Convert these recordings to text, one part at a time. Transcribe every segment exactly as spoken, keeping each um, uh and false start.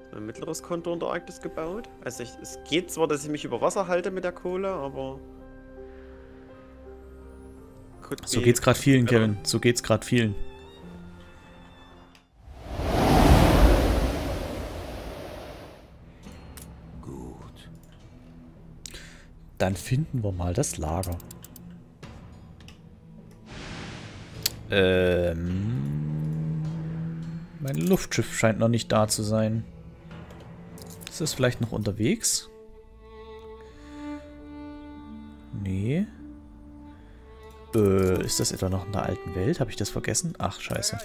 ein mittleres Konto in der Arktis gebaut. Also ich, es geht zwar, dass ich mich über Wasser halte mit der Kohle, aber... So geht's gerade vielen, Kevin. So geht's gerade vielen. Gut. Dann finden wir mal das Lager. Ähm... Mein Luftschiff scheint noch nicht da zu sein. Ist das vielleicht noch unterwegs? Nee. Äh, ist das etwa noch in der alten Welt? Habe ich das vergessen? Ach, scheiße.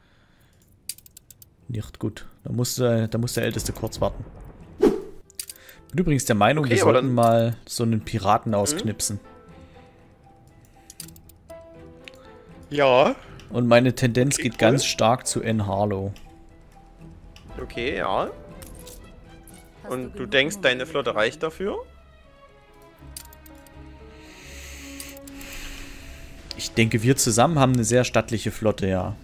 Nicht gut. Da muss, der, da muss der Älteste kurz warten. Bin übrigens der Meinung, Okay, wir aber sollten dann- mal so einen Piraten ausknipsen. Ja. Und meine Tendenz Okay, geht cool. ganz stark zu N. Harlow. Okay, ja. Und du denkst, deine Flotte reicht dafür? Ich denke, wir zusammen haben eine sehr stattliche Flotte, ja.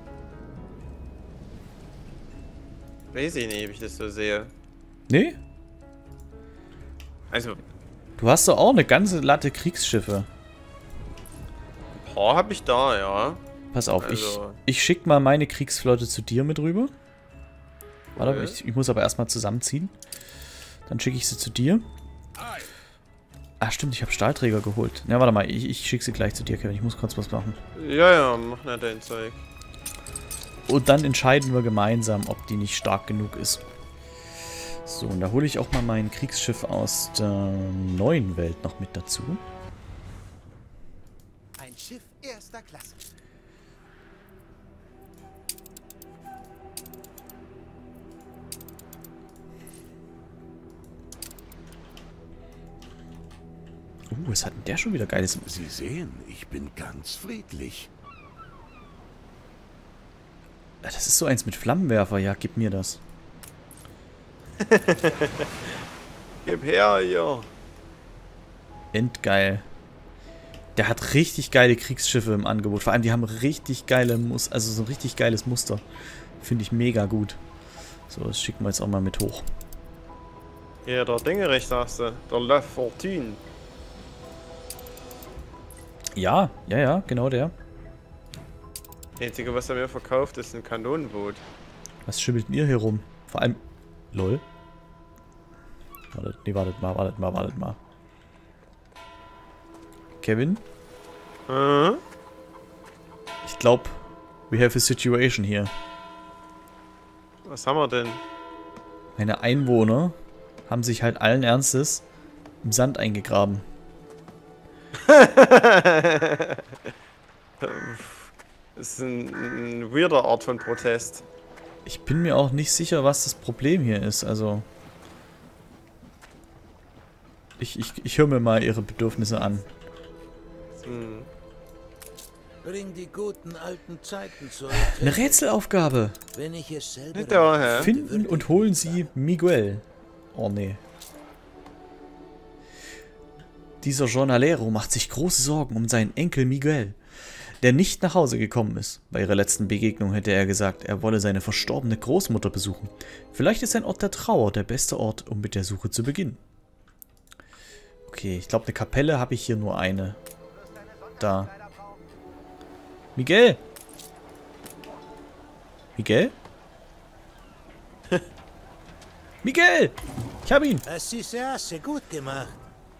Weiß ich nicht, ob ich das so sehe. Nee? Also, Du hast doch auch eine ganze Latte Kriegsschiffe. ein paar habe ich da, ja. Pass auf, Also- ich, ich schick mal meine Kriegsflotte zu dir mit rüber. Warte, Okay. ich, ich muss aber erstmal zusammenziehen. Dann schicke ich sie zu dir. Ah, stimmt, ich habe Stahlträger geholt. Ja, warte mal, ich, ich schicke sie gleich zu dir, Kevin. Ich muss kurz was machen. Ja, ja, mach nicht dein Zeug. Und dann entscheiden wir gemeinsam, ob die nicht stark genug ist. So, und da hole ich auch mal mein Kriegsschiff aus der neuen Welt noch mit dazu. Ein Schiff erster Klasse. Uh, was hat denn der schon wieder geiles... Sie sehen, ich bin ganz friedlich. Ah, das ist so eins mit Flammenwerfer. Ja, gib mir das. Gib her, hier. Endgeil. Der hat richtig geile Kriegsschiffe im Angebot. Vor allem, die haben richtig geile Muster, also so ein richtig geiles Muster. Finde ich mega gut. So, das schicken wir jetzt auch mal mit hoch. Hier, der Dingerich, sagst du. Der La Fortune. Ja, ja, ja, genau der. Das Einzige, was er mir verkauft, ist ein Kanonenboot. Was schimmelt denn ihr hier rum? Vor allem... Lol. Wartet, nee, wartet mal, wartet mal, wartet mal. Kevin? Mhm. Ich glaube, we have a situation here. Was haben wir denn? Meine Einwohner haben sich halt allen Ernstes im Sand eingegraben. Das ist ein, ein weirder Art von Protest. Ich bin mir auch nicht sicher, was das Problem hier ist, also... Ich, ich, ich höre mir mal ihre Bedürfnisse an. Hm. Bring die guten alten Zeiten zurück. Eine Rätselaufgabe! Wenn ich es selber Nicht da, hä? Finden und holen Sie Miguel. Oh nee. Dieser Jornalero macht sich große Sorgen um seinen Enkel Miguel, der nicht nach Hause gekommen ist. Bei ihrer letzten Begegnung hätte er gesagt, er wolle seine verstorbene Großmutter besuchen. Vielleicht ist ein Ort der Trauer der beste Ort, um mit der Suche zu beginnen. Okay, ich glaube, eine Kapelle habe ich hier nur eine. Da. Miguel! Miguel? Miguel! Ich habe ihn! Así se hace, gut gemacht.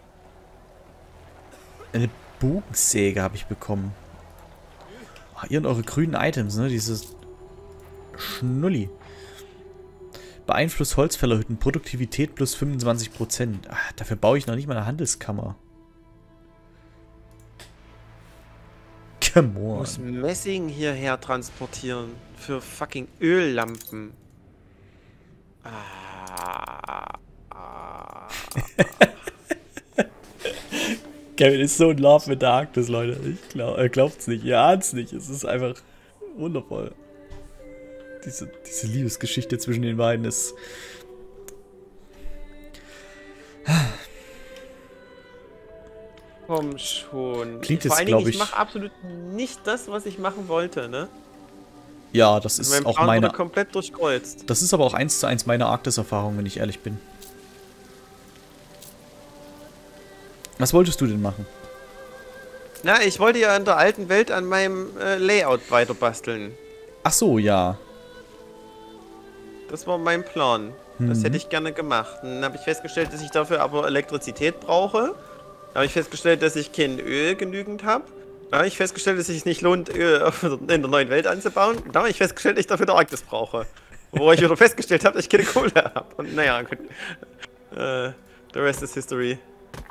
Eine Bogensäge habe ich bekommen. Ach, ihr und eure grünen Items, ne? Dieses Schnulli. Beeinflusst Holzfällerhütten. Produktivität plus fünfundzwanzig Prozent. Ach, dafür baue ich noch nicht mal eine Handelskammer. Come Ich on. muss Messing hierher transportieren. Für fucking Öllampen. Ah. Ah. Kevin ist so in Love mit der Arktis, Leute. Ich glaub, er glaubt es nicht. Ihr ahnt es nicht. Es ist einfach wundervoll. Diese, diese Liebesgeschichte zwischen den beiden ist... Komm schon. Klingt Vor jetzt, allen glaub Dingen, ich ich- mache absolut nicht das, was ich machen wollte, ne? Ja, das ist Mein auch Plan meine... wurde komplett durchkreuzt. Das ist aber auch eins zu eins meine Arktis-Erfahrung, wenn ich ehrlich bin. Was wolltest du denn machen? Na, ich wollte ja in der alten Welt an meinem äh, Layout weiter basteln. Ach so, ja. Das war mein Plan. Das hätte ich gerne gemacht. Dann habe ich festgestellt, dass ich dafür aber Elektrizität brauche. Dann habe ich festgestellt, dass ich kein Öl genügend habe. Dann habe ich festgestellt, dass es sich nicht lohnt, Öl in der neuen Welt anzubauen. Dann habe ich festgestellt, dass ich dafür die Arktis brauche. Wo ich wieder festgestellt habe, dass ich keine Kohle habe. Und naja, gut. Äh, the rest is history.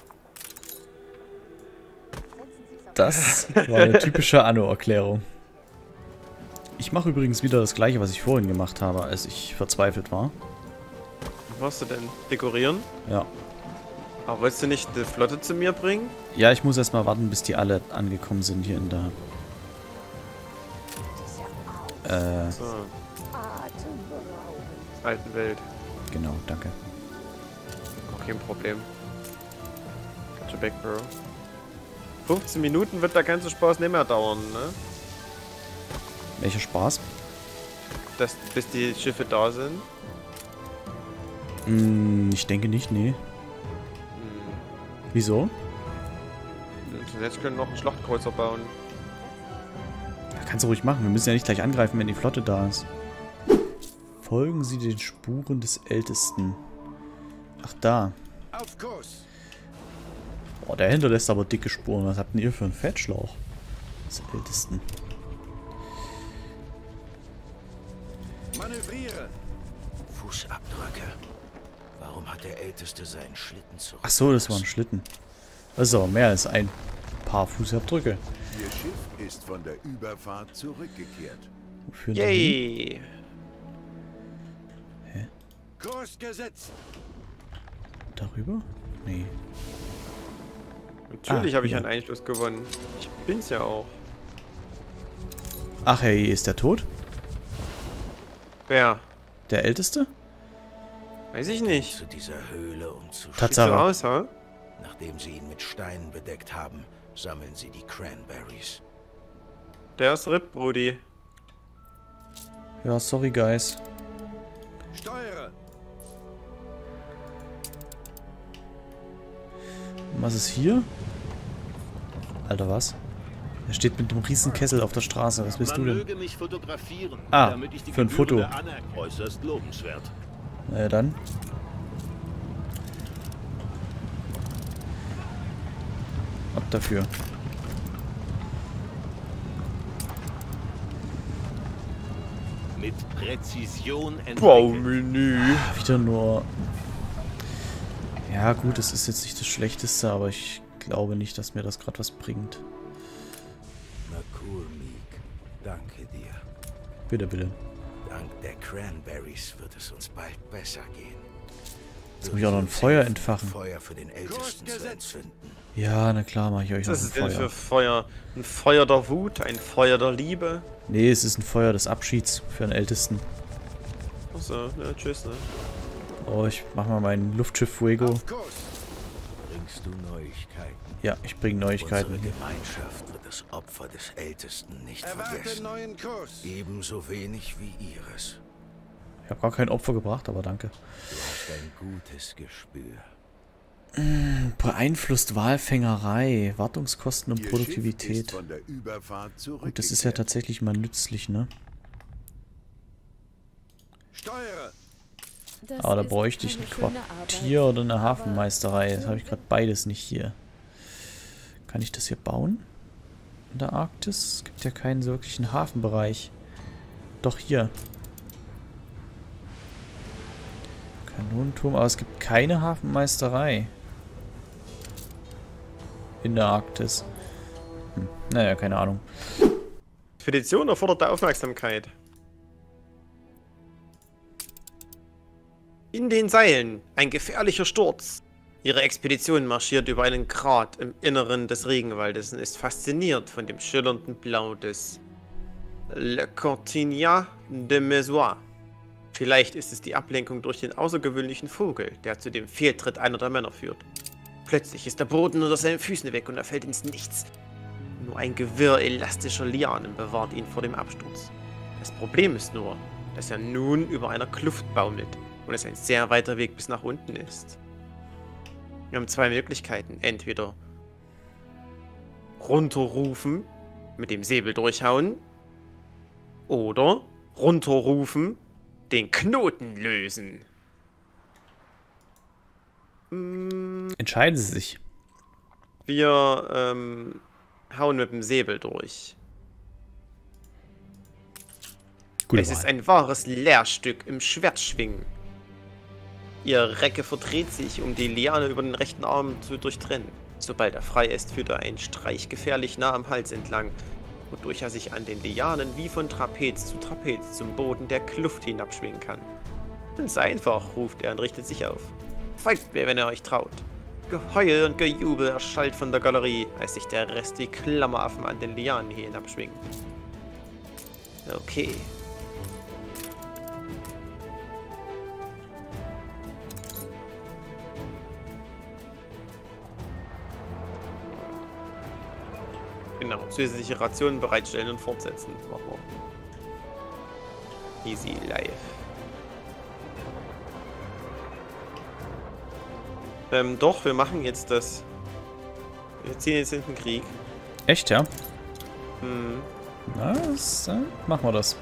Das war eine typische Anno-Erklärung. Ich mache übrigens wieder das gleiche, was ich vorhin gemacht habe, als ich verzweifelt war. Was machst du denn? Dekorieren? Ja. Aber wolltest du nicht die Flotte zu mir bringen? Ja, ich muss erstmal warten, bis die alle angekommen sind hier in der... Äh, So. Alten Welt. genau, danke. Auch kein Problem. Got your back, bro. fünfzehn Minuten wird der ganze Spaß nicht mehr dauern, ne? Welcher Spaß? Das, bis die Schiffe da sind. Hm, ich denke nicht, nee. Hm. Wieso? Jetzt können wir noch einen Schlachtkreuzer bauen. Ja, kannst du ruhig machen. Wir müssen ja nicht gleich angreifen, wenn die Flotte da ist. Folgen Sie den Spuren des Ältesten. Ach, da. Auf Kurs. Boah, der hinterlässt aber dicke Spuren. Was habt denn ihr für einen Fettschlauch? Des Ältesten. Manövriere. Fußabdrücke. Warum hat der Älteste seinen Schlitten zurück? Ach so, das war ein Schlitten. Das ist aber mehr als ein paar Fußabdrücke. Ihr Schiff ist von der Überfahrt zurückgekehrt. Wo führen die hin? Yay! Kurs gesetzt. Darüber? Nee. Natürlich Ah, habe ich ja. einen Einfluss gewonnen. Ich bin's ja auch. Ach, hey, ist der tot? Wer? Der Älteste? Weiß ich nicht. Zu dieser Höhle, um zu Sieht so Tatsache. aus, ha? schützen. Nachdem sie ihn mit Steinen bedeckt haben, sammeln sie die Cranberries. Der ist R I P, Brudi. Ja, sorry, guys. Steuere. Und was ist hier? Alter, was? Er steht mit einem riesen Kessel auf der Straße. Was willst du Man denn? möge mich fotografieren, Ah, damit ich die für ein Gebühren Foto. der anerkenne. Äußerst lobenswert. Na ja, dann. Ab dafür. Mit Präzision entwickelt. Baumenü. Wieder nur... Ja gut, es ist jetzt nicht das Schlechteste, aber ich glaube nicht, dass mir das gerade was bringt. McCormick, danke dir. Bitte, bitte. Dank der Cranberries wird es uns bald besser gehen. Jetzt muss ich auch noch ein Feuer entfachen. Feuer für den Ältesten zu entzünden. Ja, na klar, mache ich euch noch Was ein ist denn Feuer. für Feuer? Ein Feuer der Wut? Ein Feuer der Liebe? Nee, es ist ein Feuer des Abschieds für den Ältesten. Achso, ne, tschüss, ne? Oh, ich mach mal mein Luftschiff Fuego. Auf Kurs. Bringst du Neuigkeiten? Ja, ich bringe Neuigkeiten. Unsere Gemeinschaft wird das Opfer des Ältesten nicht Erwarte vergessen. neuen Kurs. Ebenso wenig wie ihres. Ich habe gar kein Opfer gebracht, aber danke. Du hast ein gutes Gespür. Beeinflusst Walfängerei, Wartungskosten und Ihr Produktivität. Schiff ist von der Überfahrt Gut, das ist ja zurückgekehrt. tatsächlich mal nützlich, ne? Steuere. Das Aber da ist bräuchte ich ein keine schöne Quartier Arbeit, oder eine aber Hafenmeisterei. Das habe ich gerade beides nicht hier. Kann ich das hier bauen? In der Arktis? Es gibt ja keinen so wirklichen Hafenbereich. Doch hier. Kanonenturm, aber es gibt keine Hafenmeisterei. In der Arktis. Hm. Naja, keine Ahnung. Expedition erfordert Aufmerksamkeit. In den Seilen. Ein gefährlicher Sturz. Ihre Expedition marschiert über einen Grat im Inneren des Regenwaldes und ist fasziniert von dem schillernden Blau des Le Cortigna de Mesois. Vielleicht ist es die Ablenkung durch den außergewöhnlichen Vogel, der zu dem Fehltritt einer der Männer führt. Plötzlich ist der Boden unter seinen Füßen weg und er fällt ins Nichts. Nur ein Gewirr elastischer Lianen bewahrt ihn vor dem Absturz. Das Problem ist nur, dass er nun über einer Kluft baumelt und es ein sehr weiter Weg bis nach unten ist. Wir haben zwei Möglichkeiten. Entweder runterrufen, mit dem Säbel durchhauen, oder runterrufen, den Knoten lösen. Hm, Entscheiden Sie sich. wir ähm, hauen mit dem Säbel durch. Gute Es ist Wahl. ein wahres Lehrstück im Schwertschwingen. Ihre Recke verdreht sich, um die Liane über den rechten Arm zu durchtrennen. Sobald er frei ist, führt er einen Streich gefährlich nah am Hals entlang, wodurch er sich an den Lianen wie von Trapez zu Trapez zum Boden der Kluft hinabschwingen kann. Ganz einfach, ruft er und richtet sich auf. Folgt mir, wenn ihr euch traut. Geheul und Gejubel erschallt von der Galerie, als sich der Rest wie Klammeraffen an den Lianen hinabschwingen. Okay. Genau, zusätzliche Rationen bereitstellen und fortsetzen. Machen wir. Easy life. Ähm, doch, wir machen jetzt das. Wir ziehen jetzt in den Krieg. Echt, ja? Hm. Na, das, äh, machen wir das.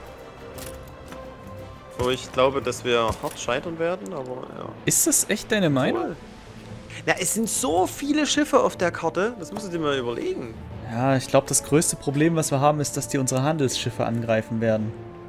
Wo ich glaube, dass wir hart scheitern werden, aber ja. Ist das echt deine Meinung? Na, es sind so viele Schiffe auf der Karte, das musst du dir mal überlegen. Ja, ich glaube, das größte Problem, was wir haben, ist, dass die unsere Handelsschiffe angreifen werden.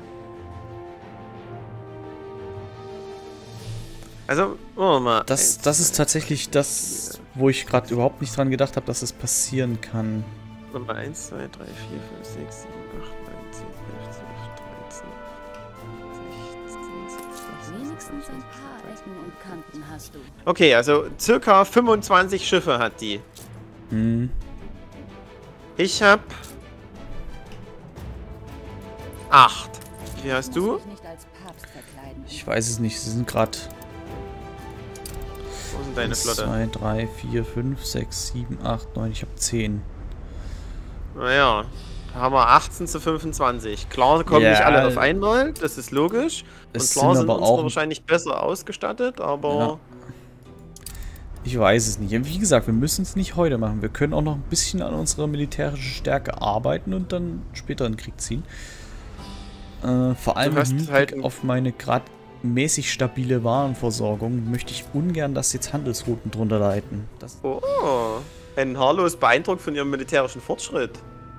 Also, wollen wir mal. Das, eins, das ist zwei, tatsächlich das, wo ich gerade überhaupt nicht dran gedacht habe, dass es passieren kann. Nummer eins, zwei, drei, vier, fünf, sechs, sieben, acht, neun, zehn, elf, zwölf, dreizehn, sechzehn, siebzehn, Wenigstens ein paar Ecken und Kanten hast du. okay, also circa fünfundzwanzig Schiffe hat die. Hm. Ich hab acht. Wie viel hast du? Muss dich nicht als Papst verkleiden. Ich weiß es nicht, sie sind gerade Wo sind deine eins, Flotte? zwei, drei, vier, fünf, sechs, sieben, acht, neun, ich habe zehn. Naja, da haben wir achtzehn zu fünfundzwanzig. Klar kommen Ja. nicht alle auf einmal, das ist logisch. Und Es klar sind sind aber unsere auch- wahrscheinlich besser ausgestattet, aber... Ja. Ich weiß es nicht. Wie gesagt, wir müssen es nicht heute machen. Wir können auch noch ein bisschen an unserer militärischen Stärke arbeiten und dann später in den Krieg ziehen. Äh, vor allem hast im Hinblick halt ein- auf meine gerade mäßig stabile Warenversorgung möchte ich ungern, dass jetzt Handelsrouten drunter leiten. Das Oh, ein Harlow ist beeindruckt von ihrem militärischen Fortschritt.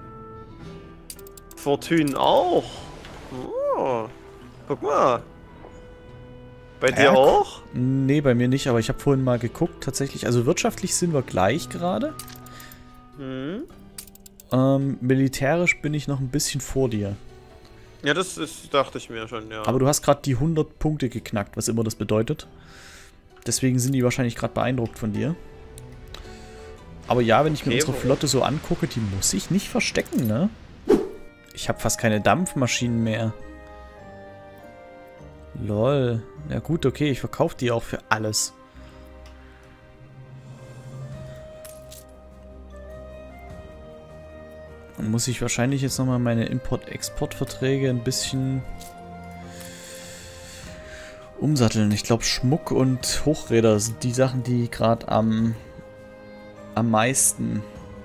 Fortune auch. Oh, guck mal. Bei dir Ja, gu- auch? Nee, bei mir nicht, aber ich habe vorhin mal geguckt, tatsächlich. Also wirtschaftlich sind wir gleich gerade. Hm. Ähm, militärisch bin ich noch ein bisschen vor dir. Ja, das ist, dachte ich mir schon, ja. Aber du hast gerade die hundert Punkte geknackt, was immer das bedeutet. Deswegen sind die wahrscheinlich gerade beeindruckt von dir. Aber ja, wenn ich mir Okay, unsere wo- Flotte so angucke, die muss ich nicht verstecken, ne? Ich habe fast keine Dampfmaschinen mehr. Lol. Ja gut, okay, ich verkaufe die auch für alles. Dann muss ich wahrscheinlich jetzt nochmal meine Import-Export-Verträge ein bisschen umsatteln. Ich glaube, Schmuck und Hochräder sind die Sachen, die gerade am, am meisten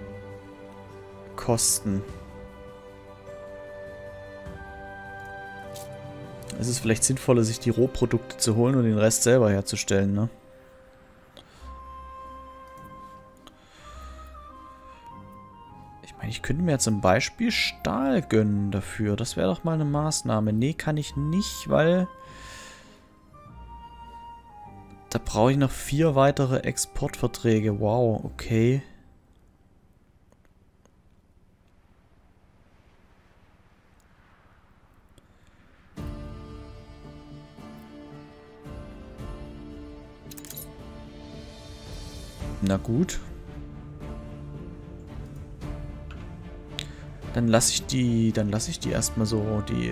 kosten. Es ist vielleicht sinnvoller, sich die Rohprodukte zu holen und den Rest selber herzustellen, ne? Ich meine, ich könnte mir zum Beispiel Stahl gönnen dafür. Das wäre doch mal eine Maßnahme. Nee, kann ich nicht, weil da brauche ich noch vier weitere Exportverträge. Wow, okay. Na gut. Dann lasse ich die, dann lasse ich die erstmal so, die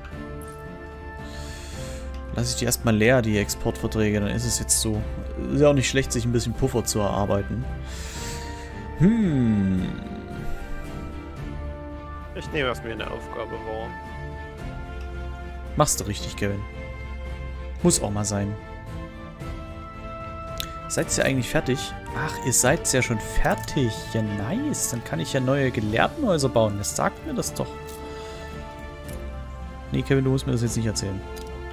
lasse ich die erstmal leer, die Exportverträge, dann ist es jetzt so. Ist ja auch nicht schlecht, sich ein bisschen Puffer zu erarbeiten. Hm. Ich nehme, was mir eine Aufgabe war. Machst du richtig, Kevin. Muss auch mal sein. Seid ihr eigentlich fertig? Ach, ihr seid ja schon fertig. Ja, nice. Dann kann ich ja neue Gelehrtenhäuser bauen. Das sagt mir das doch. Nee, Kevin, du musst mir das jetzt nicht erzählen.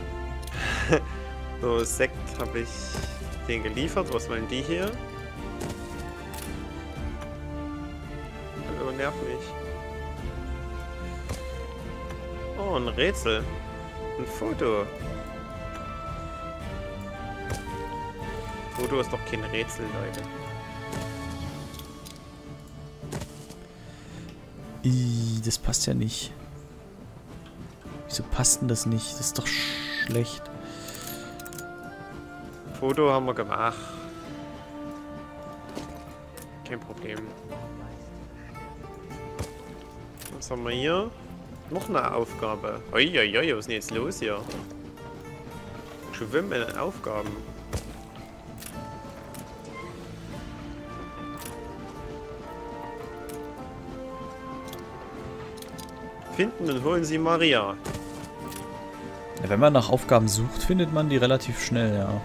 So, Sekt habe ich den geliefert. Was wollen die hier? Oh, nerv mich. Oh, ein Rätsel. Ein Foto. Foto ist doch kein Rätsel, Leute. Ih, das passt ja nicht. Wieso passt denn das nicht? Das ist doch schlecht. Foto haben wir gemacht. Kein Problem. Was haben wir hier? Noch eine Aufgabe. Uiuiui, was ist denn jetzt los hier? Schwimmen in Aufgaben. Finden und holen Sie Maria. Ja, wenn man nach Aufgaben sucht, findet man die relativ schnell, ja.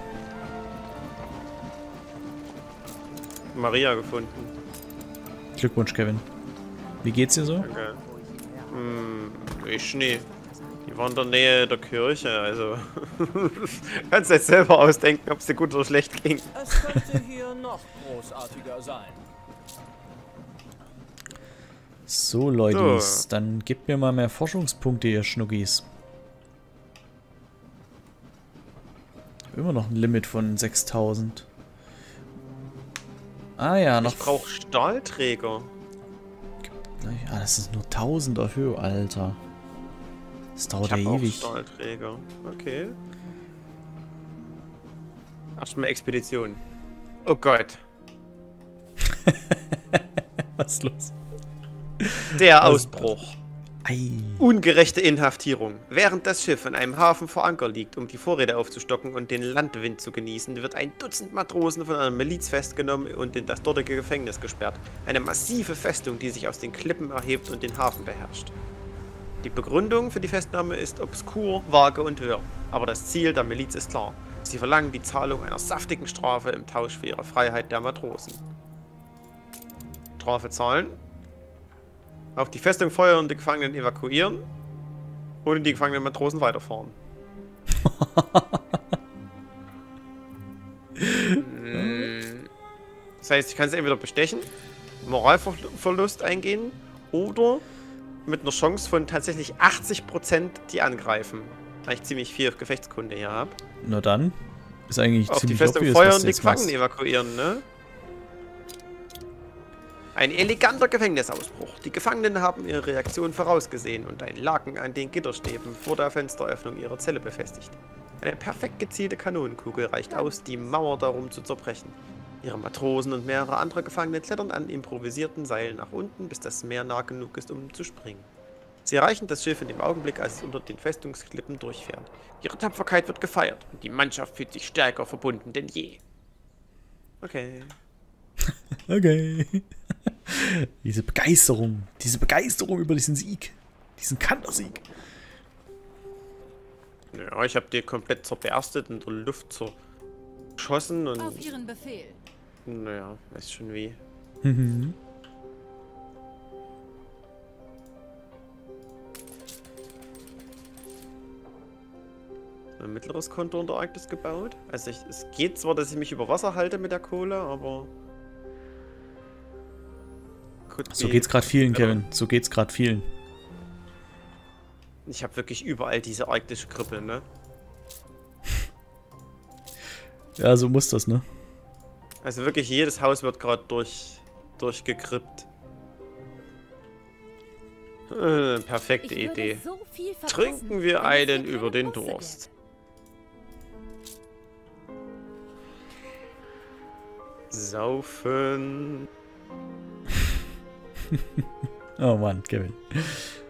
Maria gefunden. Glückwunsch, Kevin. Wie geht's dir so? Danke. Hm, ich nie. Die waren in der Nähe der Kirche, also kannst du jetzt selber ausdenken, ob es dir gut oder schlecht ging. Es könnte hier noch großartiger sein. So, Leute, So. dann gebt mir mal mehr Forschungspunkte, ihr Schnuggis. Immer noch ein Limit von sechstausend. Ah ja, noch... Ich brauche Stahlträger. Ah, das ist nur tausend auf Höhe, Alter. Das dauert Ich ja habe auch ewig. Stahlträger. Okay. Erstmal Expedition. Oh Gott. Was ist los? Der Ausbruch. Ei. Ungerechte Inhaftierung. Während das Schiff in einem Hafen vor Anker liegt, um die Vorräte aufzustocken und den Landwind zu genießen, wird ein Dutzend Matrosen von einer Miliz festgenommen und in das dortige Gefängnis gesperrt. Eine massive Festung, die sich aus den Klippen erhebt und den Hafen beherrscht. Die Begründung für die Festnahme ist obskur, vage und wirr. Aber das Ziel der Miliz ist klar. Sie verlangen die Zahlung einer saftigen Strafe im Tausch für ihre Freiheit der Matrosen. Strafe zahlen. Auf die Festung feuern und die Gefangenen evakuieren. Ohne die gefangenen Matrosen weiterfahren. Mm. Das heißt, ich kann es entweder bestechen, Moralverlust eingehen oder mit einer Chance von tatsächlich achtzig Prozent die angreifen. Weil ich ziemlich viel Gefechtskunde hier habe. Na dann. Ist eigentlich Auf die ziemlich Festung obvious, feuern was und du die jetzt Gefangenen machst. evakuieren, ne? Ein eleganter Gefängnisausbruch. Die Gefangenen haben ihre Reaktion vorausgesehen und ein Laken an den Gitterstäben vor der Fensteröffnung ihrer Zelle befestigt. Eine perfekt gezielte Kanonenkugel reicht aus, die Mauer darum zu zerbrechen. Ihre Matrosen und mehrere andere Gefangene klettern an improvisierten Seilen nach unten, bis das Meer nah genug ist, um zu springen. Sie erreichen das Schiff in dem Augenblick, als es unter den Festungsklippen durchfährt. Ihre Tapferkeit wird gefeiert und die Mannschaft fühlt sich stärker verbunden denn je. Okay. Okay. Diese Begeisterung. Diese Begeisterung über diesen Sieg. Diesen Kantersieg. Ja, ich habe die komplett zerberstet in der Luft zerschossen und... Auf Ihren Befehl. Naja, weiß schon wie. Mhm. Ein mittleres Konto in der Arktis gebaut. Also ich, es geht zwar, dass ich mich über Wasser halte mit der Kohle, aber... Could So be geht's gerade vielen, better. Kevin. So geht's gerade vielen. Ich habe wirklich überall diese arktische Krippe, ne? Ja, so muss das, ne? Also wirklich jedes Haus wird gerade durch, durchgekrippt. Äh, perfekte Ich würde Idee. so viel verpassen, Trinken wir wenn es einen hier über keine den Busse Durst. Saufen. Oh Mann, Kevin.